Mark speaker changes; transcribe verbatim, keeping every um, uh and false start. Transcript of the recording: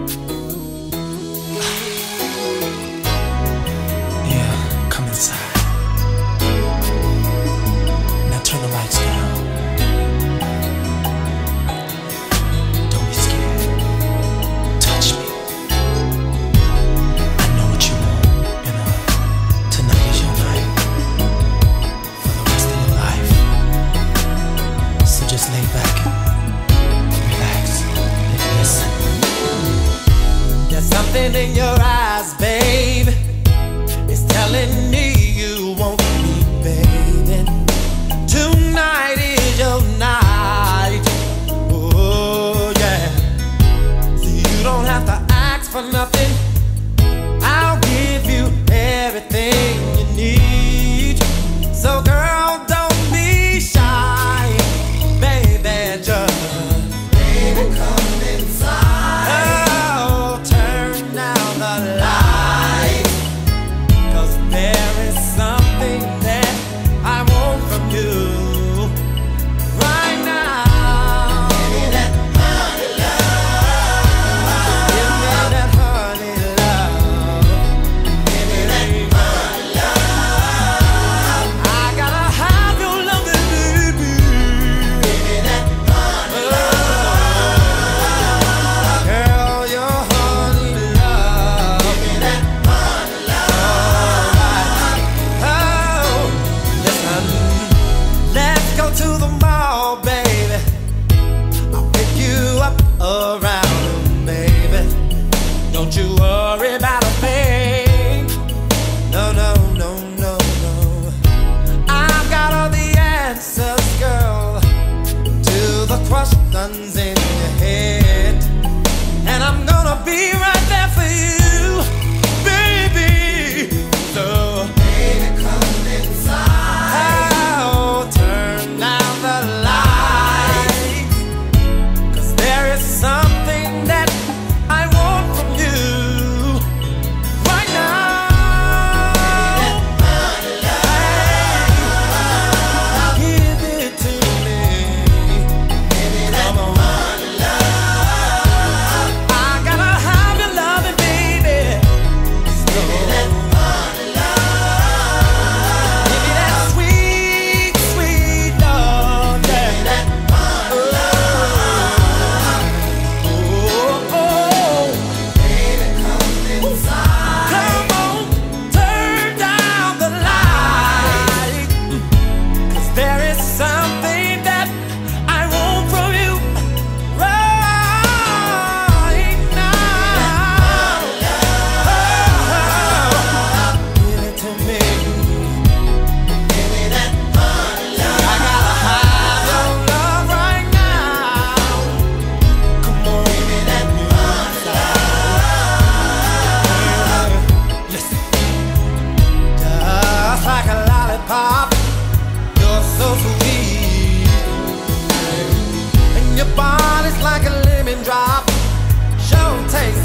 Speaker 1: Yeah, come inside. Now turn the lights down. Don't be scared. Touch me. I know what you want, you know. Tonight is your night. For the rest of your life. So just lay back. Relax. And listen.
Speaker 2: There's something in your eyes, babe. It's telling me you want me, baby. Tonight is your night. Oh, yeah. So you don't have to ask for nothing. I'll give you everything you need. So, girl, don't be shy, baby. Just baby, come inside. Oh, turn down the light. 'Cause there is something that I want from you right now. Give me that honey love. Give me that honey love. Give me that honey love. I gotta have your loving, baby. Give me that honey love. Girl, your honey love. Give me that honey love. Oh, listen, let's go to the mall, baby. I'll pick you up around, baby. Don't you worry about a thing. No, no, no, no, no. I've got all the answers, girl, to the questions in your head. And I'm gonna be right there for you, baby. So, baby, come inside. Oh, turn down the light. 'Cause there is something that I want from you right now. Give it to me. Come on. I gotta have your loving, baby. Give me that honey love. Give me that sweet, sweet love. Give me that honey love. Oh, oh, baby, come inside. Come on, turn down the light. 'Cause there is something that I want from you right now. Oh, give it to me. Give me that honey love. I gotta have your love right now. Come on, give me that honey love. Listen, just like a lollipop, you're so sweet, and your body's like a lemon drop. Sure tastes